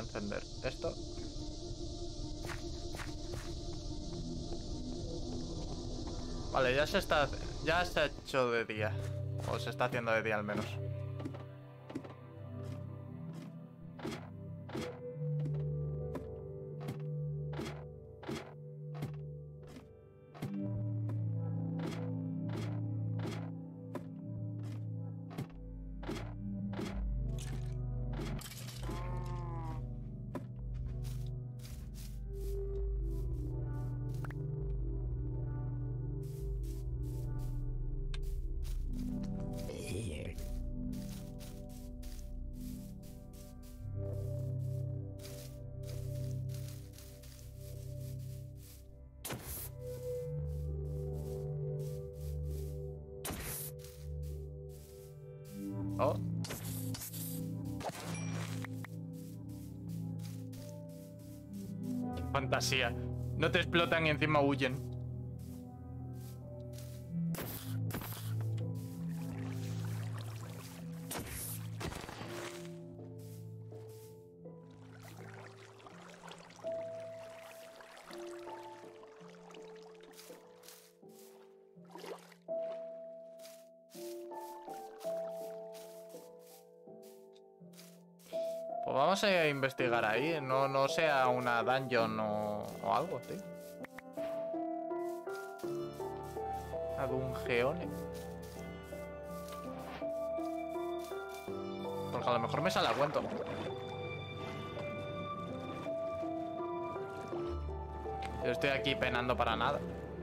encender esto. Vale, ya se ha hecho de día. O se está haciendo de día al menos. Oh. Fantasía. No te explotan y encima huyen. Pues vamos a investigar ahí. No sea una dungeon o algo, tío. Una dungeone. Porque a lo mejor me sale a cuento. Yo estoy aquí penando para nada.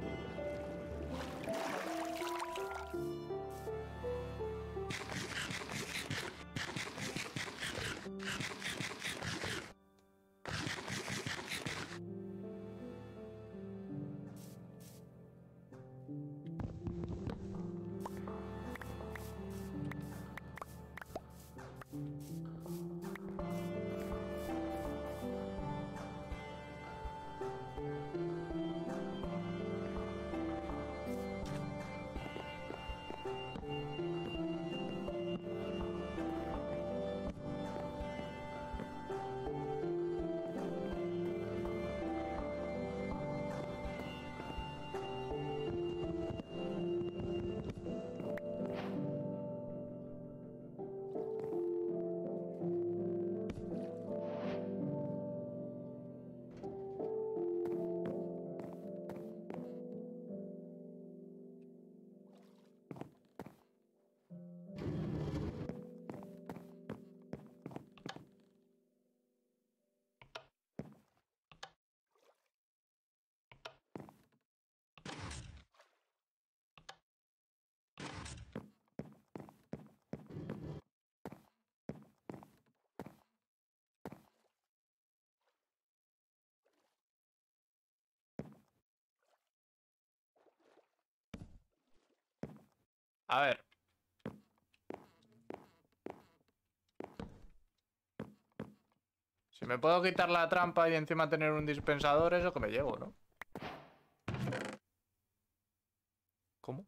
A ver. Si me puedo quitar la trampa y encima tener un dispensador, eso que me llevo, ¿no? ¿Cómo?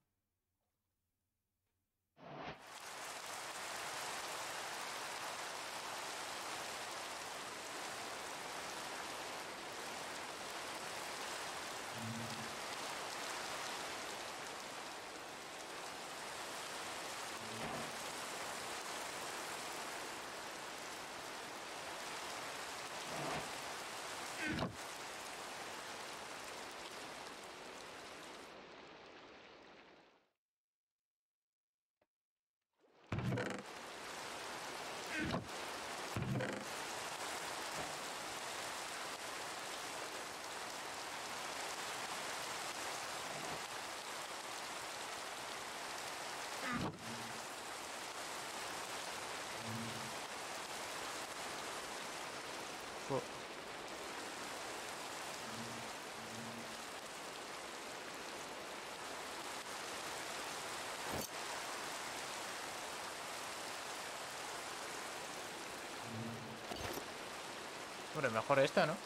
Fu- Hombre, mejor esta, ¿no?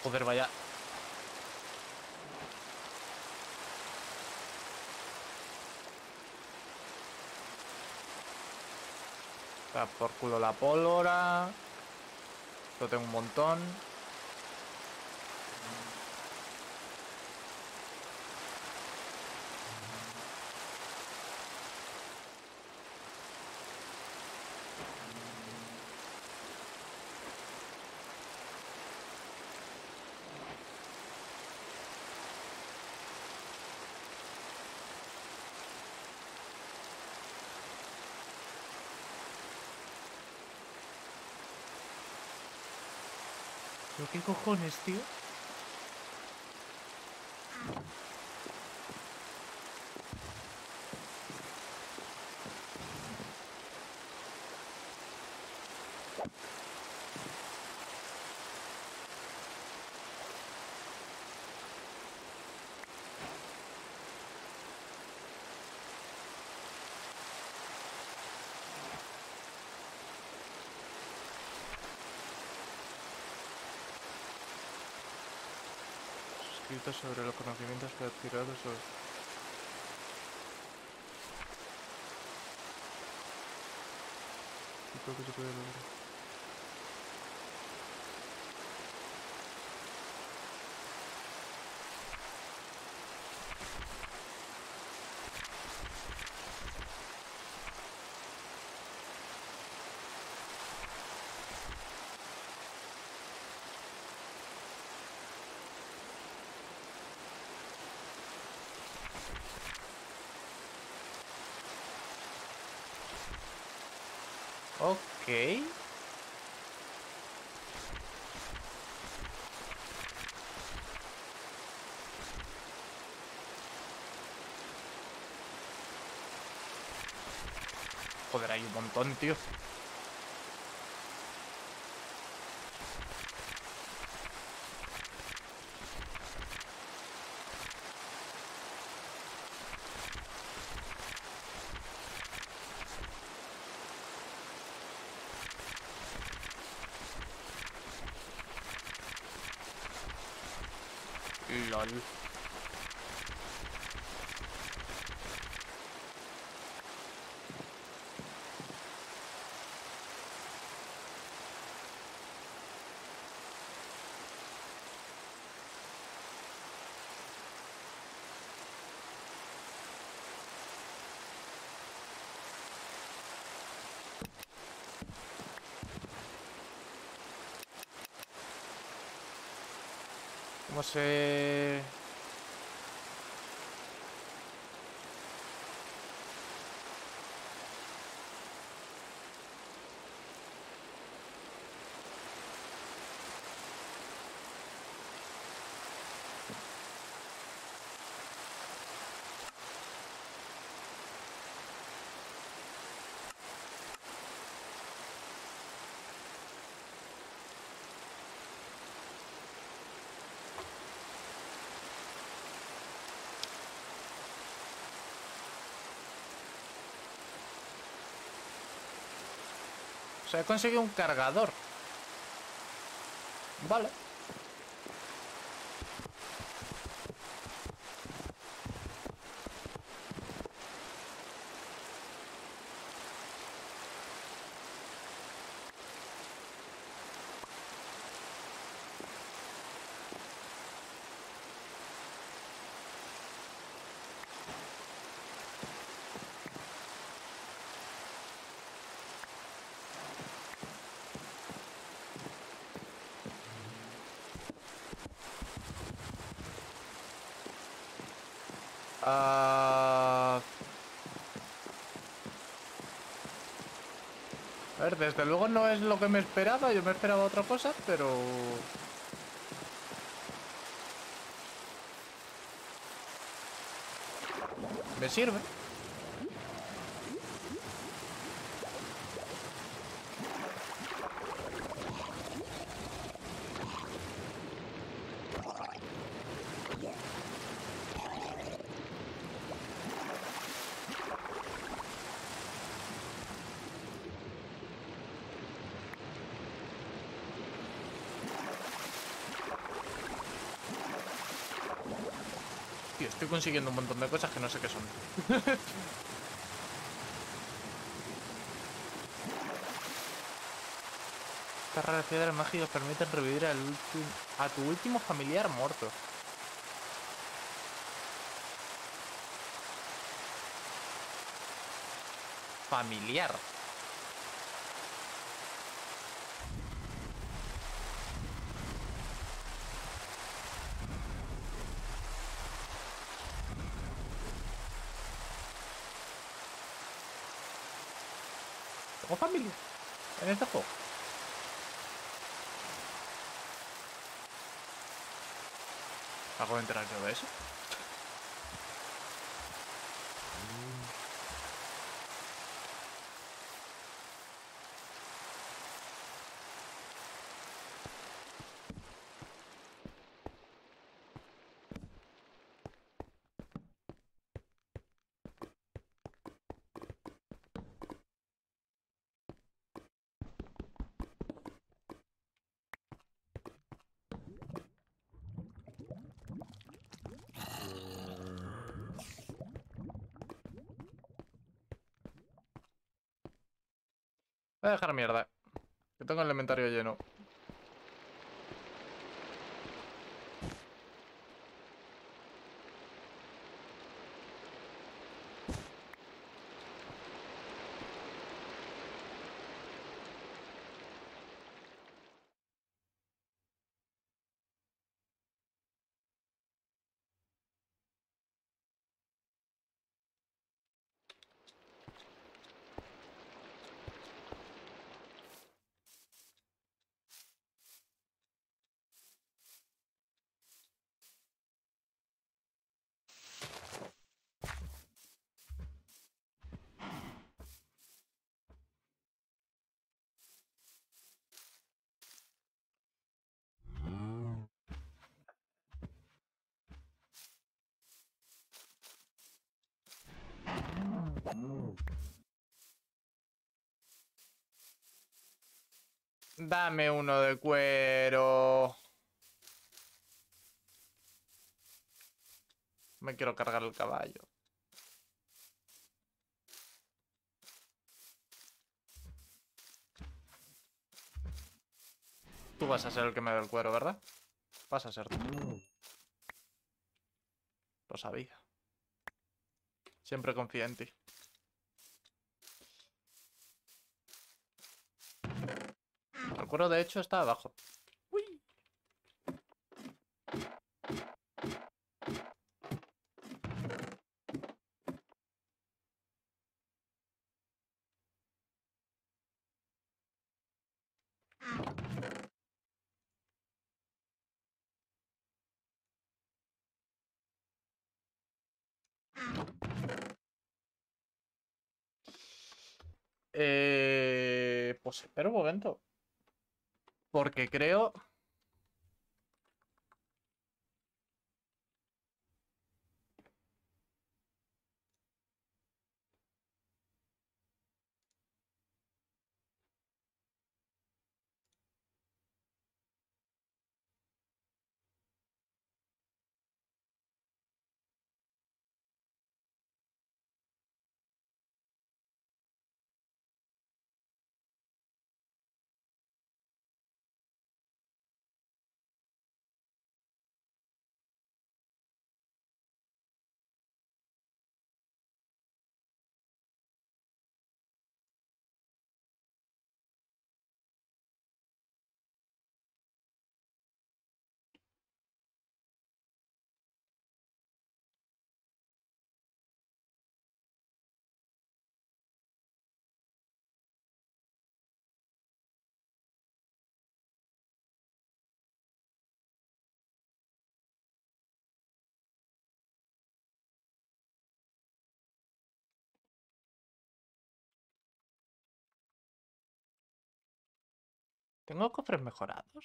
Joder, vaya. Da por culo la pólvora. Lo tengo un montón. ¿Pero qué cojones, tío? Escrito sobre los conocimientos que he adquirido sobre... Creo que se puede lograr. Ok. Joder, hay un montón, tío. LOL. ¿Cómo se...? O sea, he conseguido un cargador. Vale. A ver, desde luego no es lo que me esperaba. Yo me esperaba otra cosa, pero... me sirve. Tío, estoy consiguiendo un montón de cosas que no sé qué son. Estas raras piedras mágicas permiten revivir a tu último familiar muerto. Familiar. ¿Tengo familia en este juego? ¿Acabo de enterar yo de eso? Voy a dejar mierda. Que tengo el inventario lleno. Dame uno de cuero. Me quiero cargar el caballo. Tú vas a ser el que me dé el cuero, ¿verdad? Vas a ser tú. Lo sabía. Siempre confía en ti. El cuero, de hecho, está abajo. Uy. Pues espera un momento. Porque creo... ¿Tengo cofres mejorados?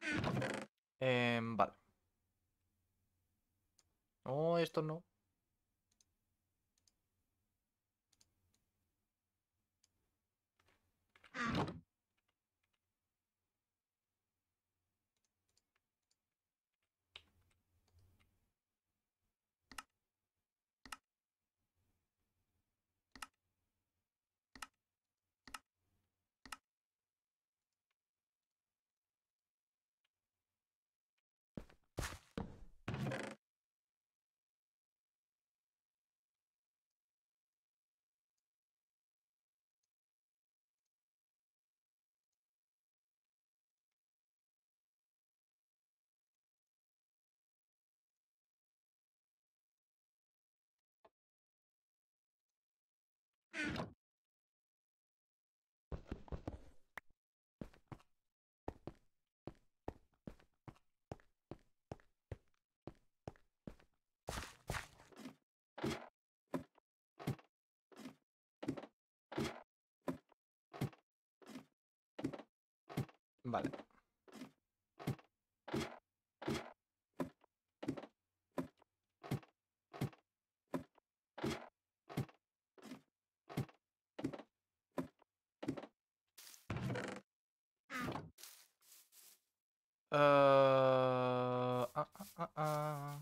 Vale. No, esto no. Vale. Ah, ah, ah, ah.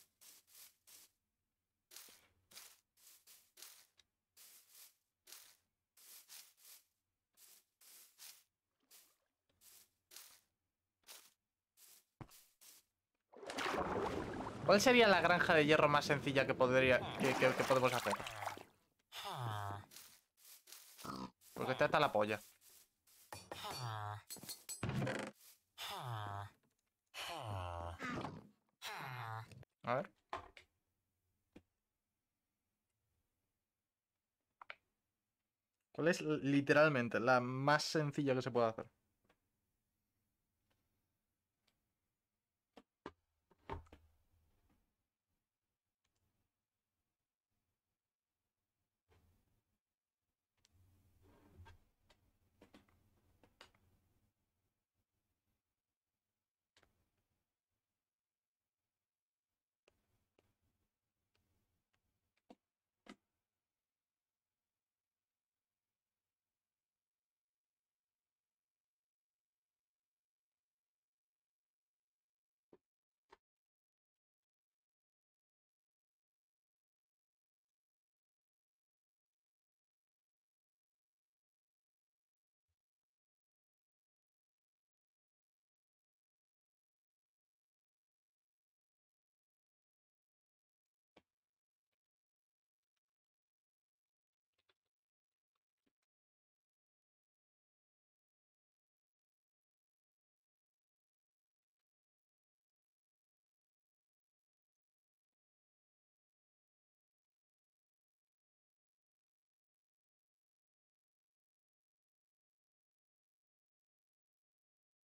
¿Cuál sería la granja de hierro más sencilla que que podemos hacer? Porque te ata la polla. A ver. ¿Cuál es literalmente la más sencilla que se puede hacer?